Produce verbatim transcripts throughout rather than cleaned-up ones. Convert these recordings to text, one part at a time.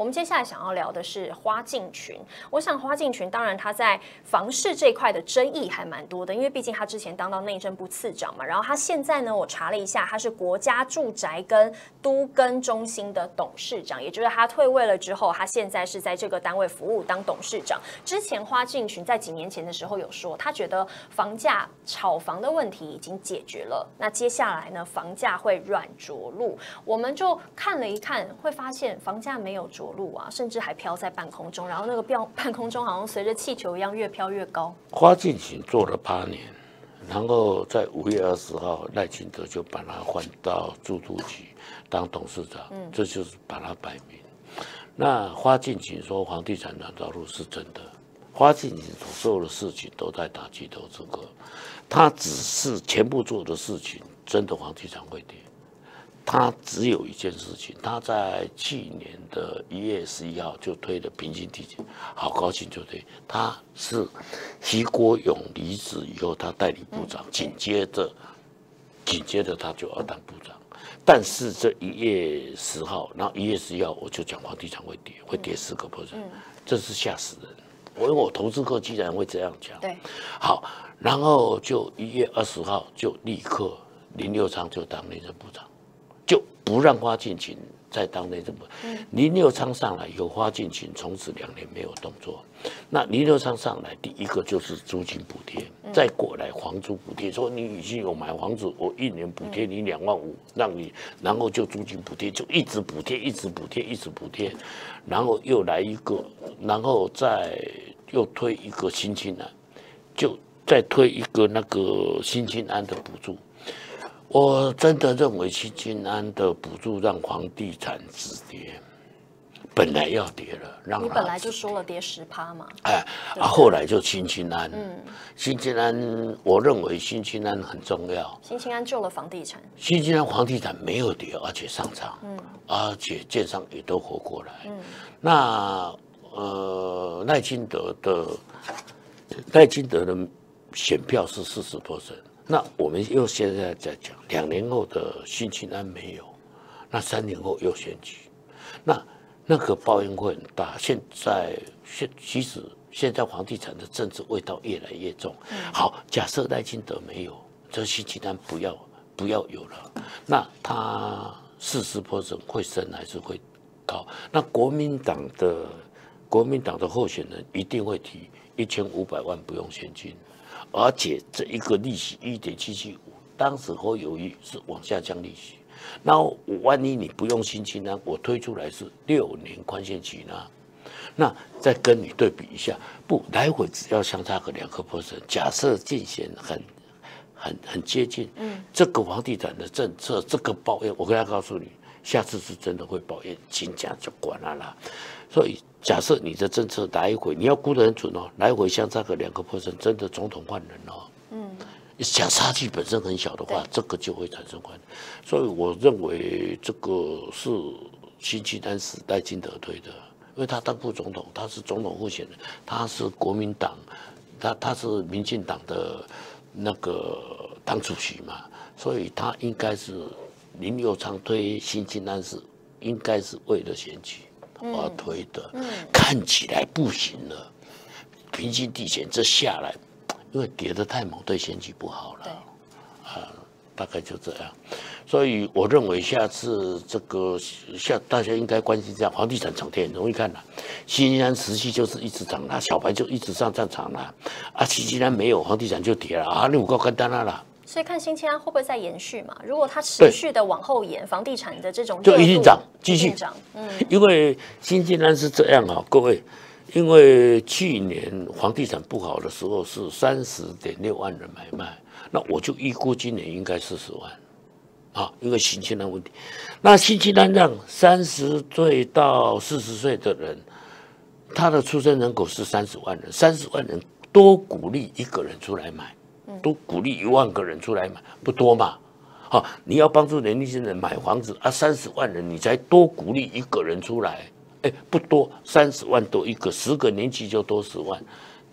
我们接下来想要聊的是花敬群。我想花敬群，当然他在房市这一块的争议还蛮多的，因为毕竟他之前当到内政部次长嘛。然后他现在呢，我查了一下，他是国家住宅跟都更中心的董事长，也就是他退位了之后，他现在是在这个单位服务当董事长。之前花敬群在几年前的时候有说，他觉得房价炒房的问题已经解决了，那接下来呢，房价会软着陆。我们就看了一看，会发现房价没有着陆啊，甚至还飘在半空中，然后那个飘半空中好像随着气球一样越飘越高。 花敬群做了八年，然后在五月二十号，赖清德就把他换到住都局当董事长，嗯，这就是把他摆明。那花敬群说房地产软着陆是真的，花敬群所做的事情都在打击投资客，他只是全部做的事情，真的房地产会跌。他只有一件事情，他在去年的一月十一号就推了平均地价，好高兴就推。他是徐国勇离职以后，他代理部长，紧接着紧接着他就要当部长。但是这一月十号，然后一月十一号我就讲房地产会跌，会跌四个 percent， 这是吓死人。我因为我投资客居然会这样讲，对，好，然后就一月二十号就立刻林右昌就当内政部长。就不让花敬群再当内政部。林右昌上来以后，花敬群从此两年没有动作。那林右昌上来，第一个就是租金补贴，再过来房租补贴，说你已经有买房子，我一年补贴你两万五，让你，然后就租金补贴，就一直补贴，一直补贴，一直补贴，然后又来一个，然后再又推一个新青安，就再推一个那个新青安的补助。我真的认为新青安的补助让房地产止跌，本来要跌了，让你本来就说了跌十趴嘛， 哎，啊，后来就新青安，嗯，新青安，我认为新青安很重要， 新青安救了房地产， 新青安房地产没有跌，而且上涨，嗯，而且建商也都活过来，嗯，那呃赖清德的赖清德的选票是四十%。那我们又现在在讲，两年后的新青安没有，那三年后又选举，那那个报应会很大。现在现其实现在房地产的政治味道越来越重。好，假设赖清德没有，这新青安不要不要有了，那他四十%会升还是会高？那国民党的国民党的候选人一定会提一千五百万不用现金。而且这一个利息一点七七五，当时侯友宜是往下降利息。那万一你不用新青安，我推出来是六年宽限期呢？那再跟你对比一下，不来回只要相差个两个 percent。假设进贤很很很接近，嗯，这个房地产的政策，这个抱怨，我跟他告诉你，下次是真的会抱怨，金价就管了啦。所以假设你的政策来回，你要估得很准哦，来回相差个两个 percent， 真的总统换人哦，嗯，相差距本身很小的话，这个就会产生换人。所以我认为这个是新青安时代金德推的，因为他当副总统，他是总统候选人，他是国民党，他他是民进党的那个党主席嘛，所以他应该是林右昌推新青安是应该是为了选举。我推的，嗯、看起来不行了。平均地险这下来，因为跌得太猛，对选举不好了。啊，大概就这样。所以我认为下次这个下大家应该关心这样，房地产涨跌很容易看啦。新青安持续就是一直涨啦，小白就一直上战场啦。啊，新青安没有，房地产就跌了啊，那我够简单啦。 所以看新青安会不会再延续嘛？如果它持续的往后延，房地产的这种就一定涨，继续涨。嗯，因为新青安是这样啊，各位，因为去年房地产不好的时候是三十点六万人买卖，那我就预估今年应该四十万，啊，因为新青安问题。那新青安让三十岁到四十岁的人，他的出生人口是三十万人，三十万人多鼓励一个人出来买。都鼓励一万个人出来买，不多嘛？好，你要帮助年轻人买房子啊，三十万人你才多鼓励一个人出来，哎，不多，三十万多一个，十个年期就多十万，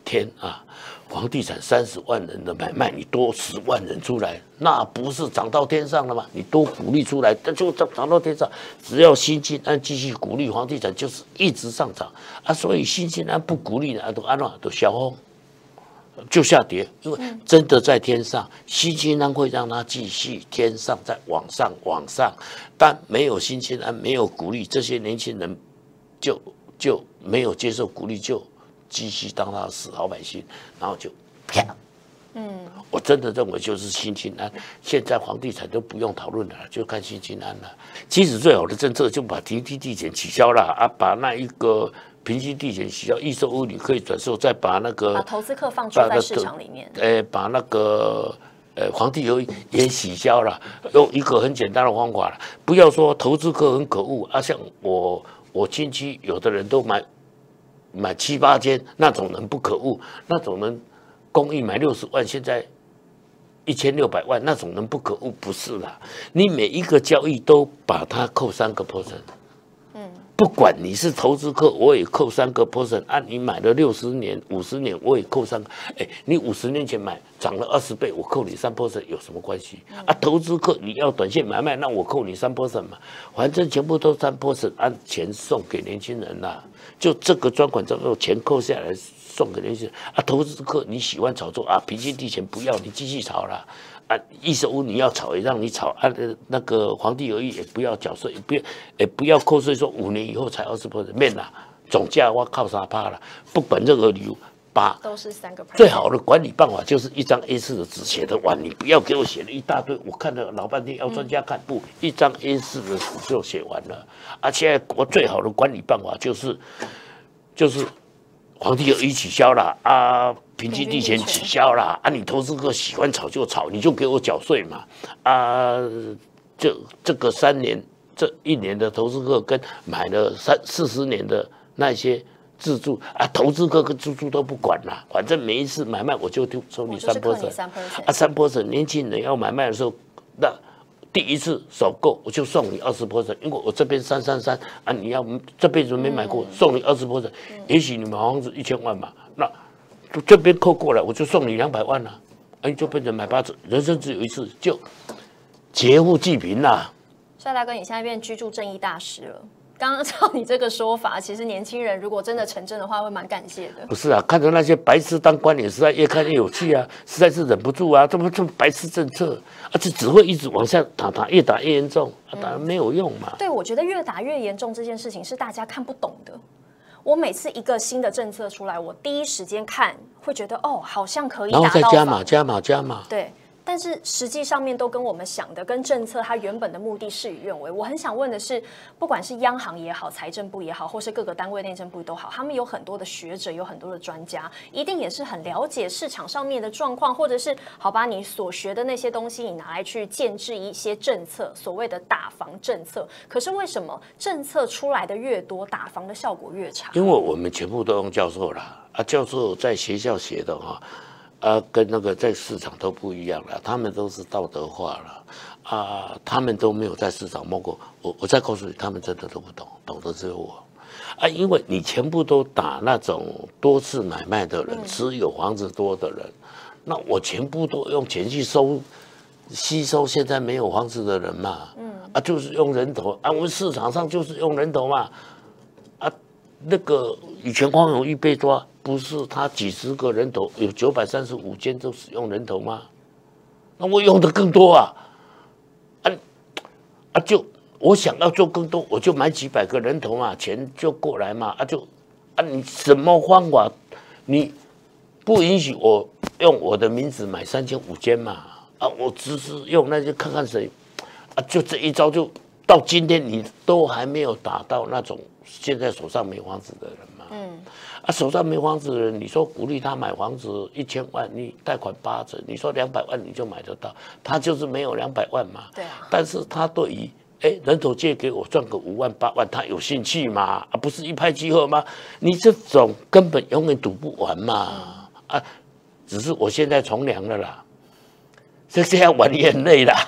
天啊，房地产三十万人的买卖，你多十万人出来，那不是涨到天上了吗？你多鼓励出来，那就涨涨到天上。只要新青安继续鼓励房地产，就是一直上涨啊。所以新青安不鼓励呢，都安怎都小红就下跌，因为真的在天上，新青安会让它继续天上再往上往上，但没有新青安，没有鼓励，这些年轻人就就没有接受鼓励，就继续当他的死老百姓，然后就啪。嗯，我真的认为就是新青安，现在房地产都不用讨论了，就看新青安了。其实最好的政策就把停地地权取消了啊，把那一个平均地权取消，预售屋你可以转售，再把那个把投资客放出在市场里面， 呃，把那个呃房地合一也取消了，用一个很简单的方法了，不要说投资客很可恶啊，像我我亲戚有的人都买买七八间，那种人不可恶，那种人。公寓买六十万，现在一千六百万，那种人不可恶，不是啦。你每一个交易都把它扣三个 percent， 嗯，不管你是投资客，我也扣三个 percent。按、啊、你买了六十年、五十年，我也扣三个。哎，你五十年前买涨了二十倍，我扣你三 percent 有什么关系？啊，投资客你要短线买卖，那我扣你三 percent 嘛，反正全部都三 percent， 按钱送给年轻人啦。就这个专款之后，钱扣下来。送给那些啊，投资客你喜欢炒作啊，平均地权不要，你继续炒啦啊，一手屋你要炒也让你炒啊，那个房地合一也不要缴税，也不要也不要扣税，说五年以后才二十 percent 免啦，总价我靠啥怕了，不管任何理由，把都是三个 percent。 最好的管理办法就是一张 A 四 的纸写的完，你不要给我写了一大堆，我看了老半天要专家看不，一张 A 四 的纸就写完了。而且我最好的管理办法就是就是。房地合一取消了啊，平均地权取消了啊，你投资客喜欢炒就炒，你就给我缴税嘛啊，这这个三年这一年的投资客跟买了三四十年的那些自住啊，投资客跟自住都不管了，反正每一次买卖我就收你三 percent 啊，三 percent 年轻人要买卖的时候，那第一次首购我就送你二十 percent， 因为我这边三三三啊，你要这辈子没买过，送你二十 percent， 也许你买房子一千万嘛，那就这边扣过来，我就送你两百万了，哎，就变成买八次，人生只有一次，就劫富济贫啦。 帅大哥，你现在变居住正义大师了。刚刚照你这个说法，其实年轻人如果真的成真的话，会蛮感谢的。 不是啊，看着那些白痴当官员，实在越看越有趣啊，实在是忍不住啊！这么这么白痴政策，而且只会一直往下打，打越打越严重，啊、打没有用嘛。 对，我觉得越打越严重这件事情是大家看不懂的。我每次一个新的政策出来，我第一时间看会觉得哦，好像可以达到， 然后再加码、加码、加码。 对。但是实际上面都跟我们想的、跟政策它原本的目的事与愿违。我很想问的是，不管是央行也好、财政部也好，或是各个单位内政部都好，他们有很多的学者，有很多的专家，一定也是很了解市场上面的状况，或者是好吧，你所学的那些东西，你拿来去建制一些政策，所谓的打房政策。可是为什么政策出来的越多，打房的效果越差？ 因为我们全部都用教授啦，啊，教授在学校写的哈。啊，跟那个在市场都不一样了，他们都是道德化了，啊，他们都没有在市场摸过。我我再告诉你，他们真的都不懂，懂的只有我。啊，因为你全部都打那种多次买卖的人，持有房子多的人，那我全部都用钱去收吸收现在没有房子的人嘛，嗯，啊，就是用人头，啊，我们市场上就是用人头嘛，啊，那个以前黄永玉被抓。不是他几十个人头，有九百三十五间都使用人头吗？那我用的更多啊！啊啊！就我想要做更多，我就买几百个人头嘛，钱就过来嘛。啊就啊，你什么方法？你不允许我用我的名字买三间五间嘛？啊，我只是用那些看看谁啊，就这一招就到今天你都还没有打到那种现在手上没房子的人嘛。嗯。啊，手上没房子的人，你说鼓励他买房子一千万，你贷款八成，你说两百万你就买得到，他就是没有两百万嘛。 对啊。但是他对于哎人头借给我赚个五万八万，他有兴趣嘛？啊，不是一拍即合吗？你这种根本永远赌不完嘛。嗯、啊，只是我现在从良了啦，这这样玩也很累啦。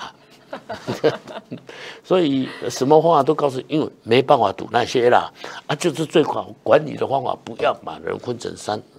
所以什么方法都告诉你，因为没办法赌那些啦啊，就是最好管理的方法，不要把人分成三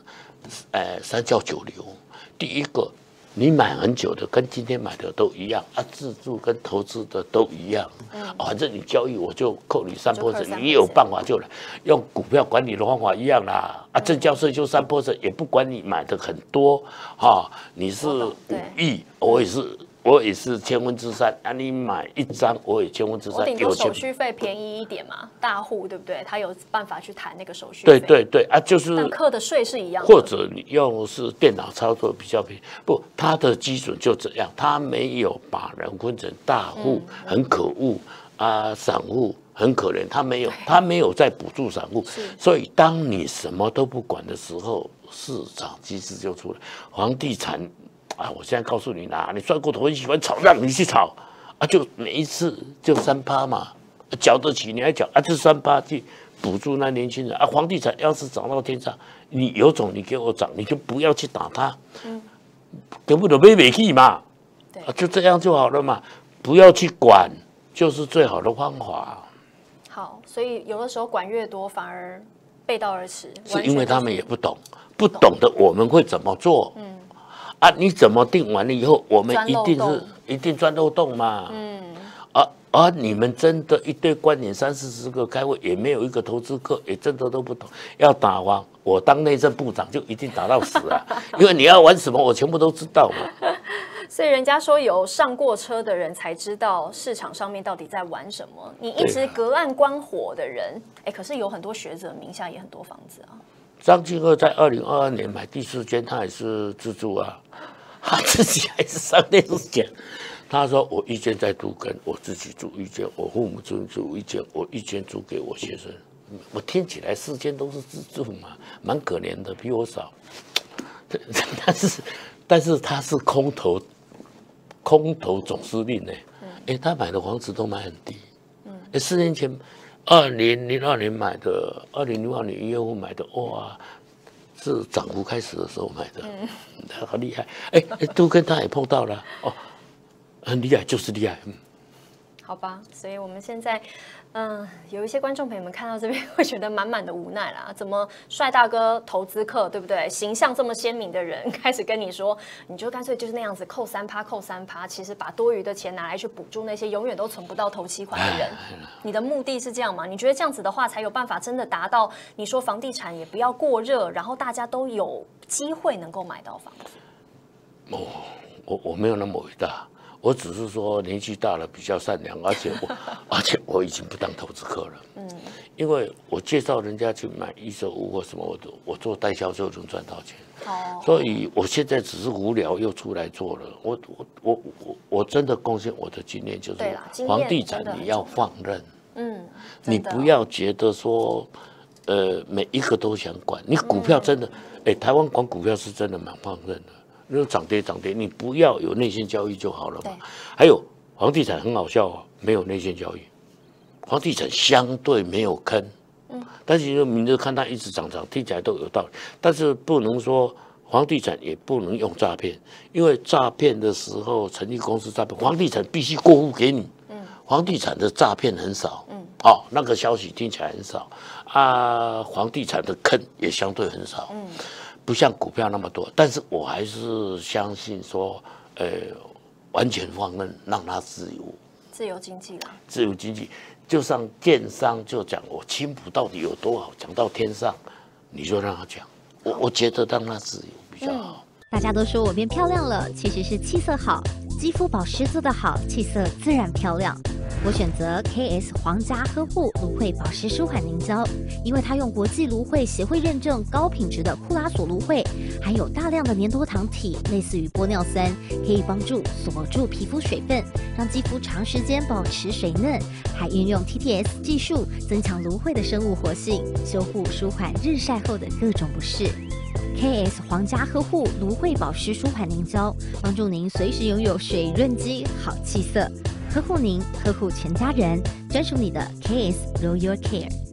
呃，三教九流。第一个，你买很久的，跟今天买的都一样啊，自住跟投资的都一样。嗯，啊、反正你交易我就扣你三 percent， 你有办法就来用股票管理的方法一样啦。啊，证交税就三 percent， 也不管你买的很多哈、啊，你是五亿，我也是。我也是千分之三啊！你买一张，我也千分之三。 我顶多手续费便宜一点嘛，大户对不对？他有办法去谈那个手续费。对对对啊，就是。 但课的税是一样的。 或者你用是电脑操作比较便宜，不，它的基准就这样，它没有把人分成大户，嗯、很可恶啊，散户很可怜，它没有，它没有在补助散户。所以当你什么都不管的时候，市场机制就出来，房地产。啊！我现在告诉你啦，你赚过头，很喜欢炒，让你去炒啊！就每一次就三趴嘛，缴得起你还缴啊！这三趴去补助那年轻人啊！房地产要是涨到天上，你有种你给我涨，你就不要去打它，嗯，根本就没美气嘛，啊，就这样就好了嘛，不要去管，就是最好的方法。 好，所以有的时候管越多，反而背道而驰， 是因为他们也不懂，不懂的我们会怎么做？嗯。啊，你怎么定完了以后，我们一定是一定钻漏洞嘛。嗯。啊啊！你们真的一堆官员三四十个开会，也没有一个投资客，也真的都不懂。要打房，我当内政部长就一定打到死啊！因为你要玩什么，我全部都知道嘛。 所以人家说有上过车的人才知道市场上面到底在玩什么。你一直隔岸观火的人，哎，可是有很多学者名下也很多房子啊。 张庆和在二零二二年买第四间，他也是自住啊，他自己还是上电视讲，他说我一间在都更，我自己住一间，我父母亲住一间，我一间租给我学生。我听起来四间都是自住嘛，蛮可怜的，比我少。但是，但是他是空头，空头总司令呢、欸，哎、欸，他买的房子都买很低，哎、欸，四年前。二零零二年买的，二零零二年一月份买的，哇，是涨幅开始的时候买的，嗯，好厉害！哎、欸、哎，都跟他也碰到了，哦，很厉害，就是厉害，嗯。 好吧，所以我们现在，嗯，有一些观众朋友们看到这边会觉得满满的无奈啦。怎么帅大哥投资客，对不对？形象这么鲜明的人开始跟你说，你就干脆就是那样子扣三趴，扣三趴，其实把多余的钱拿来去补助那些永远都存不到头期款的人。你的目的是这样吗？你觉得这样子的话才有办法真的达到你说房地产也不要过热，然后大家都有机会能够买到房子？ 哦，我我没有那么伟大。我只是说年纪大了比较善良，而且我而且我已经不当投资客了。嗯，因为我介绍人家去买一手屋或什么，我都我做代销就能赚到钱。哦，所以我现在只是无聊又出来做了。我我我我我真的贡献我的经验，就是房地产你要放任。嗯，你不要觉得说，呃，每一个都想管。你股票真的，哎、嗯，台湾管股票是真的蛮放任的。那涨跌涨跌，你不要有内线交易就好了嘛。还有房地产很好笑啊，没有内线交易，房地产相对没有坑。嗯，但是明着看它一直涨涨，听起来都有道理。但是不能说房地产也不能用诈骗，因为诈骗的时候成立公司诈骗，房地产必须过户给你。嗯，房地产的诈骗很少。嗯，哦，那个消息听起来很少啊，房地产的坑也相对很少。嗯。不像股票那么多，但是我还是相信说，呃，完全放任，让它自由， 自由经济啦， 自由经济，就像电商就讲我青埔到底有多好，讲到天上，你就让他讲，我我觉得让他自由比较好。 嗯、大家都说我变漂亮了，其实是气色好，肌肤保湿做得好，气色自然漂亮。我选择 K S 皇家呵护芦荟保湿舒缓凝胶，因为它用国际芦荟协会认证高品质的库拉索芦荟，含有大量的粘多糖体，类似于玻尿酸，可以帮助锁住皮肤水分，让肌肤长时间保持水嫩，还运用 T T S 技术增强芦荟的生物活性，修护舒缓日晒后的各种不适。K S 皇家呵护芦荟保湿舒缓凝胶，帮助您随时拥有水润肌、好气色。呵护您，呵护全家人，专属你的 K S Royal Care。